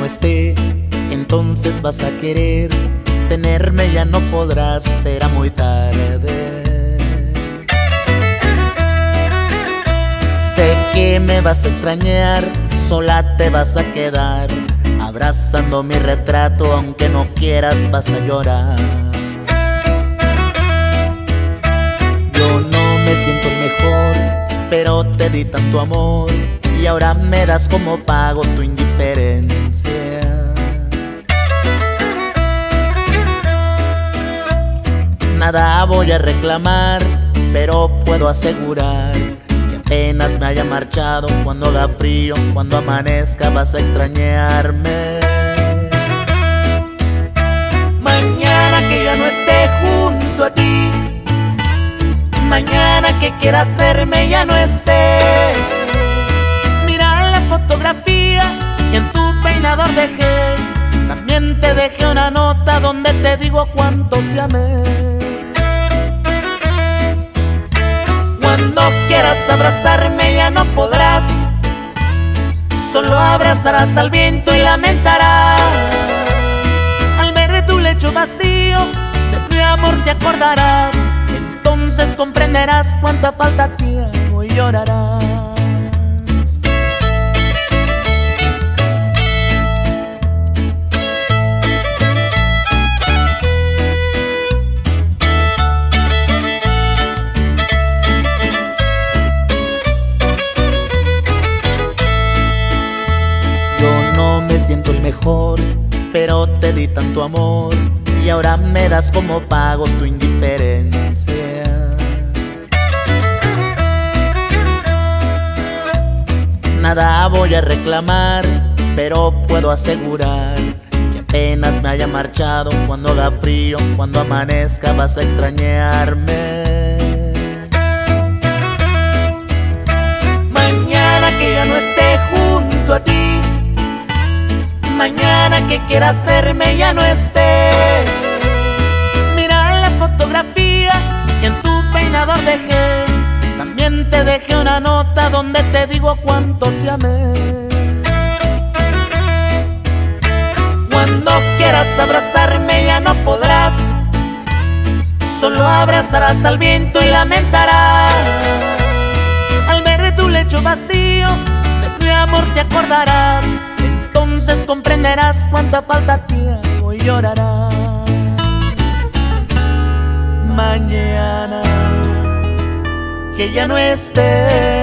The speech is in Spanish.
esté, entonces vas a querer tenerme, ya no podrás, será muy tarde. Sé que me vas a extrañar, sola te vas a quedar, abrazando mi retrato, aunque no quieras vas a llorar. Yo no me siento el mejor, pero te di tanto amor y ahora me das como pago tu indiferencia. Nada voy a reclamar, pero puedo asegurar que apenas me haya marchado, cuando haga frío, cuando amanezca vas a extrañarme. Mañana que ya no esté junto a ti, mañana que quieras verme ya no esté. Mira la fotografía que en tu peinador dejé, también te dejé una nota donde te digo cuánto te amé. Cuando quieras abrazarme ya no podrás, solo abrazarás al viento y lamentarás. Al ver tu lecho vacío, de mi amor te acordarás, entonces comprenderás cuánta falta te hago y llorarás. Yo no me siento el mejor, pero te di tanto amor y ahora me das como pago tu indiferencia. Nada voy a reclamar, pero puedo asegurar que apenas me haya marchado, cuando haga frío, cuando amanezca vas a extrañarme. Mañana que ya no esté junto a ti, mañana que quieras verme ya no esté. Mira la fotografía que en tu peinador dejé, también te dejé una nota donde te digo cuánto te amé. Cuando quieras abrazarme ya no podrás, solo abrazarás al viento y lamentarás. Al ver tu lecho vacío, de mi amor te acordarás, entonces comprenderás cuánta falta te hago y llorarás. Mañana que ya no estés,